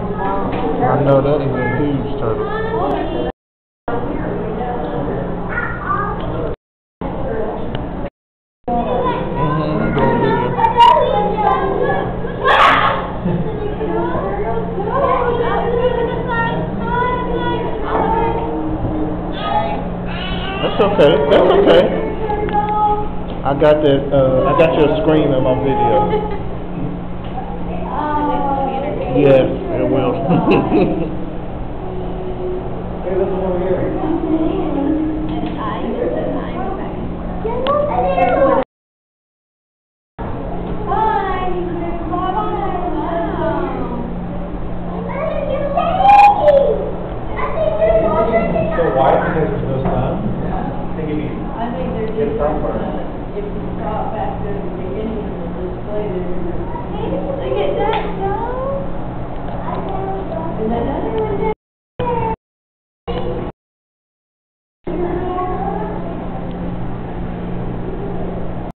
I know that is a huge turtle. That's okay. That's okay. I got that. I got your screen on my video. Yes, it will. So why? Because there's no sun? I think they're just, if you stop back to the beginning of the display, look at that, Joe. And then